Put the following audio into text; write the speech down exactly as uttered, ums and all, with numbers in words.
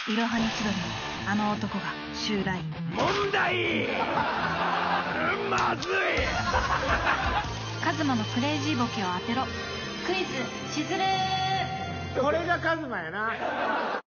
いろはに千鳥のあの男が襲来。 問題まずいカズマのクレイジーボケを当てろクイズしずる。 これがカズマやな。